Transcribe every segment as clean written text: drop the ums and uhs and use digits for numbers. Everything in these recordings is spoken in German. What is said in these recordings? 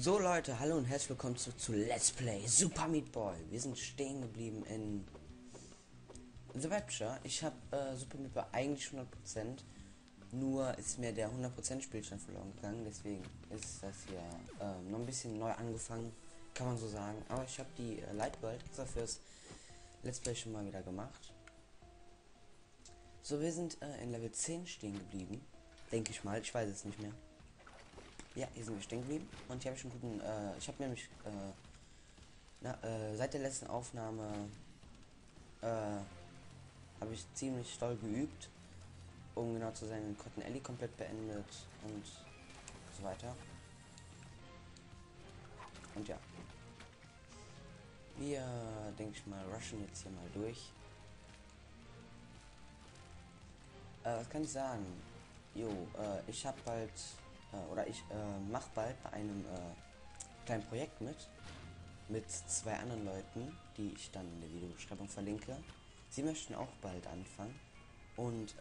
So Leute, hallo und herzlich willkommen zu Let's Play Super Meat Boy. Wir sind stehen geblieben in The Rapture. Ich habe Super Meat Boy eigentlich 100%, nur ist mir der 100% Spielstand verloren gegangen, deswegen ist das hier noch ein bisschen neu angefangen, kann man so sagen. Aber ich habe die Light World extra fürs Let's Play schon mal wieder gemacht. So, wir sind in Level 10 stehen geblieben, denke ich mal, ich weiß es nicht mehr. Ja, hier sind wir stehen geblieben und hier habe ich einen guten, ich habe nämlich, seit der letzten Aufnahme, habe ich ziemlich doll geübt, um genau zu sein, Cotton Alley komplett beendet und so weiter. Und ja. Wir, denke ich mal, rushen jetzt hier mal durch. Was kann ich sagen? Jo, ich habe bald, oder ich mache bald bei einem kleinen Projekt mit zwei anderen Leuten, die ich dann in der Videobeschreibung verlinke. Sie möchten auch bald anfangen und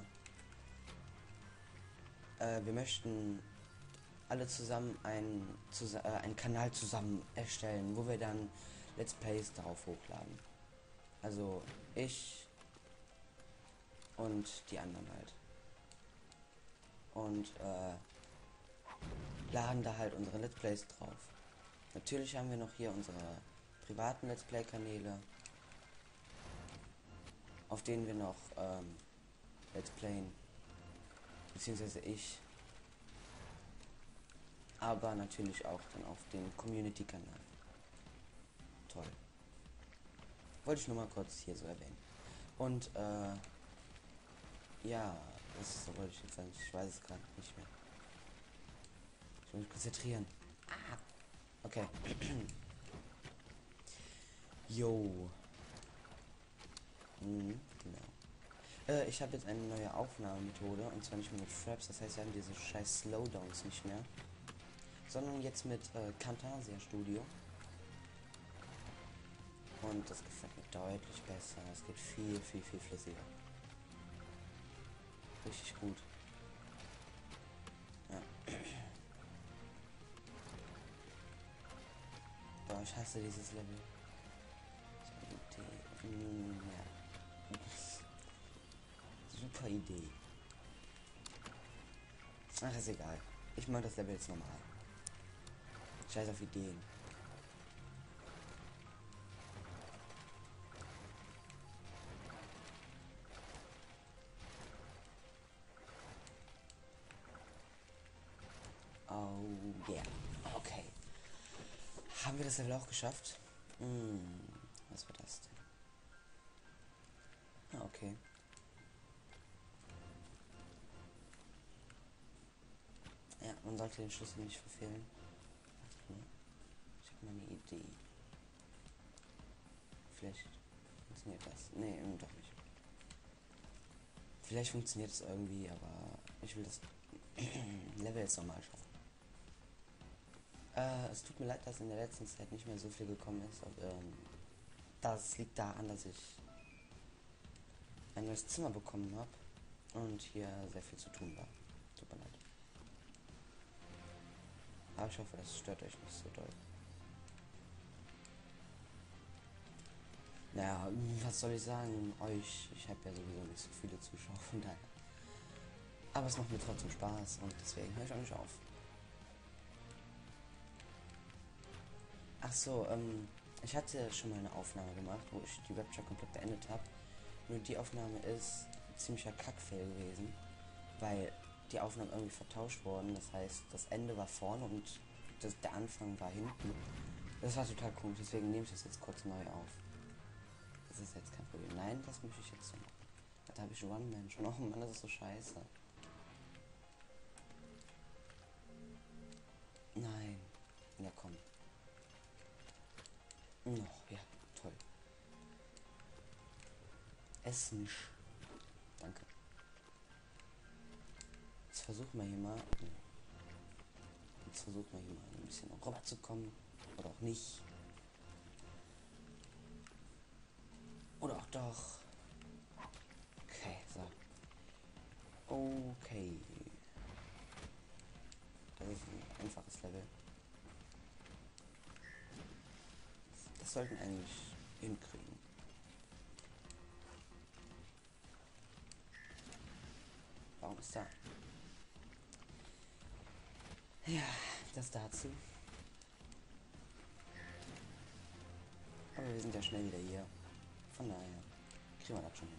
wir möchten alle zusammen einen Kanal zusammen erstellen, wo wir dann Let's Plays darauf hochladen. Also ich und die anderen halt. Und laden da halt unsere Let's Plays drauf. Natürlich haben wir noch hier unsere privaten Let's Play Kanäle, auf denen wir noch Let's Playen, beziehungsweise ich, aber natürlich auch dann auf den Community Kanal. Toll. Wollte ich nur mal kurz hier so erwähnen. Und ja, das wollte ich jetzt sagen, ich weiß es gerade nicht mehr. Ich muss mich konzentrieren. Ah. Okay. Jo. Genau. Ich habe jetzt eine neue Aufnahmemethode, und zwar nicht mehr mit Fraps, das heißt, wir haben diese scheiß Slowdowns nicht mehr, sondern jetzt mit Camtasia Studio. Und das gefällt mir deutlich besser. Es geht viel flüssiger. Richtig gut. Ja. Boah, ich hasse dieses Level. Ja. Super Idee. Ach, ist egal. Ich mache das Level jetzt normal. Scheiß auf Ideen. Oh yeah. Okay. Haben wir das Level auch geschafft? Was war das denn? Ah, okay. Ja, man sollte den Schlüssel nicht verfehlen. Ich habe mal eine Idee. Vielleicht funktioniert das. Nee, doch nicht. Vielleicht funktioniert es irgendwie, aber ich will das Level jetzt nochmal schaffen. Es tut mir leid, dass in der letzten Zeit nicht mehr so viel gekommen ist. Aber, das liegt daran, dass ich ein neues Zimmer bekommen habe und hier sehr viel zu tun war. Tut mir leid. Aber ich hoffe, das stört euch nicht so doll. Naja, was soll ich sagen? Ich habe ja sowieso nicht so viele Zuschauer, von daher. Aber es macht mir trotzdem Spaß und deswegen höre ich auch nicht auf. Ach so, ich hatte schon mal eine Aufnahme gemacht, wo ich die Rapture komplett beendet habe. Nur die Aufnahme ist ziemlicher Kackfail gewesen, weil die Aufnahmen irgendwie vertauscht wurden. Das heißt, das Ende war vorne und der Anfang war hinten. Das war total komisch, deswegen nehme ich das jetzt kurz neu auf. Das ist jetzt kein Problem. Nein, das möchte ich jetzt so machen. Da habe ich One-Man schon. Oh Mann, das ist so scheiße. Nein. Ja, komm. Noch, ja, toll. Essen nicht. Danke. Jetzt versuchen wir hier mal. Jetzt versuchen wir hier mal ein bisschen rüberzukommen. Oder auch nicht. Oder auch doch. Okay, so. Okay. Das ist ein einfaches Level. sollten eigentlich hinkriegen. Warum ist da? Ja, das dazu. Aber wir sind ja schnell wieder hier. Von daher kriegen wir das schon hin.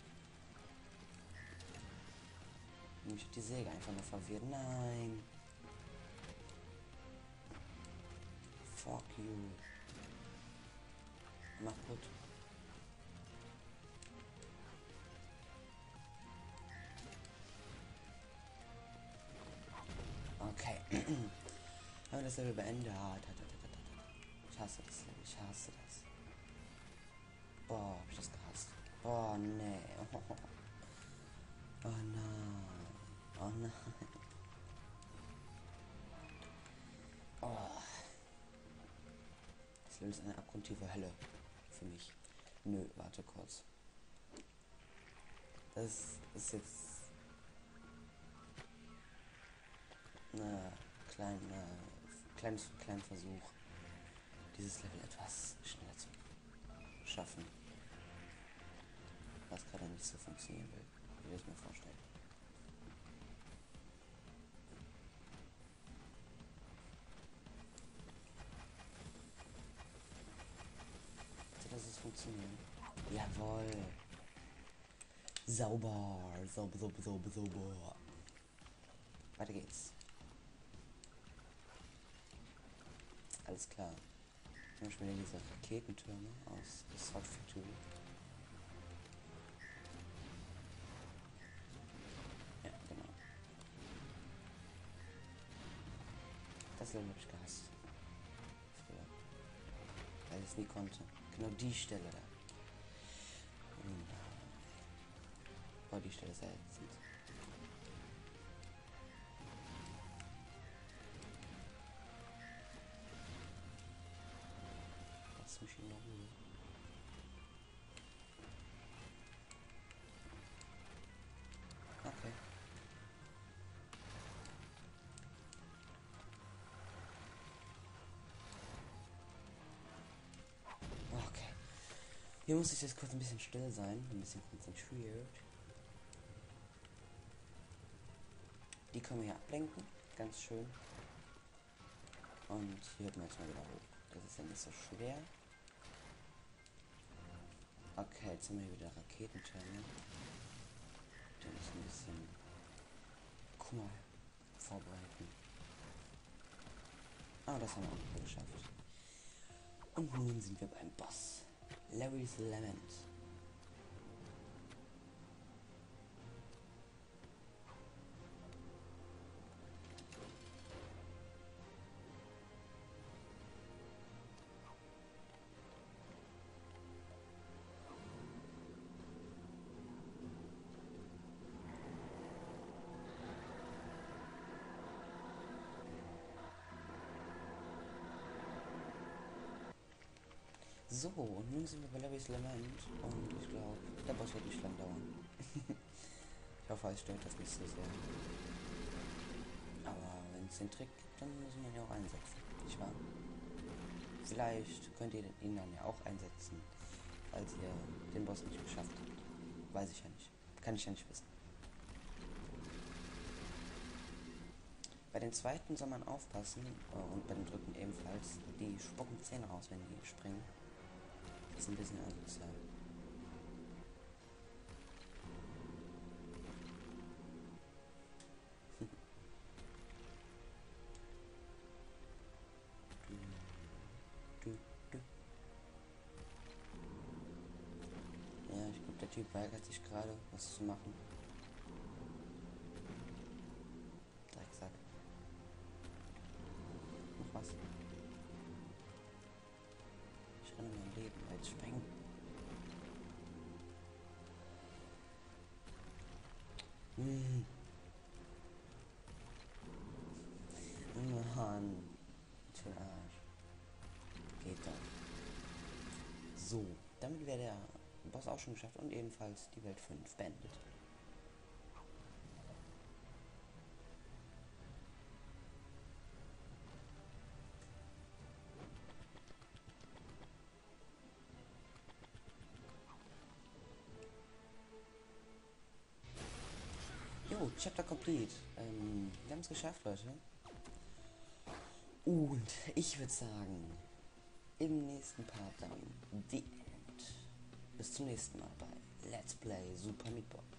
Mich hat die Säge einfach nur verwirrt. Nein. Fuck you. Mach gut. Okay. Haben wir das Level beendet? Ich hasse das Level. Ich hasse das. Boah, hab ich das gehasst. Boah, nee. Oh nein. Oh nein. Oh. Das Level ist eine abgrundtiefe Hölle. Für mich. Nö, warte kurz. Das ist jetzt eine kleinen Versuch, dieses Level etwas schneller zu schaffen. Was gerade nicht so funktionieren will, wie ich es mir vorstelle. Bitte, dass es funktionieren. Jawohl. Sauber. Sauber. Weiter geht's. Alles klar. Wir haben schon wieder diese Raketentürme aus Assault Factory. Ja, genau. Das Level habe ich gehasst. Früher. Weil ich es nie konnte. Genau die Stelle da. Boah, die Stelle ist sehr ätzend. Lass mich in Ruhe. Okay. Okay. Hier muss ich jetzt kurz ein bisschen still sein, ein bisschen konzentriert. Die können wir hier ablenken, ganz schön. Und hier hört man jetzt mal wieder hoch. Das ist ja nicht so schwer. Okay, jetzt haben wir hier wieder Raketentürme. Da muss ein bisschen Kummer vorbereiten. Ah, das haben wir auch geschafft. Und nun sind wir beim Boss. Larry's Lament. So, und nun sind wir bei Larry's Lament und ich glaube, der Boss wird nicht lang dauern. Ich hoffe, es stört das nicht so sehr. Aber wenn es den Trick gibt, dann müssen wir ihn ja auch einsetzen. Nicht wahr? Vielleicht könnt ihr ihn dann ja auch einsetzen, falls ihr den Boss nicht geschafft habt. Weiß ich ja nicht. Kann ich ja nicht wissen. Bei den zweiten soll man aufpassen und bei den dritten ebenfalls. Die spucken Zähne raus, wenn die springen. Das ist ein bisschen asozial. Ja, ich glaube, der Typ weigert sich gerade, was zu machen. Drecksack. Noch was. Ich renne mein Leben als Sprengen. Mann. Für Arsch. Geht doch. So, damit wäre der Boss auch schon geschafft und ebenfalls die Welt 5 beendet. Chapter complete. Wir haben es geschafft, Leute. Und ich würde sagen, im nächsten Part dann die End. Bis zum nächsten Mal bei Let's Play Super Meat Boy.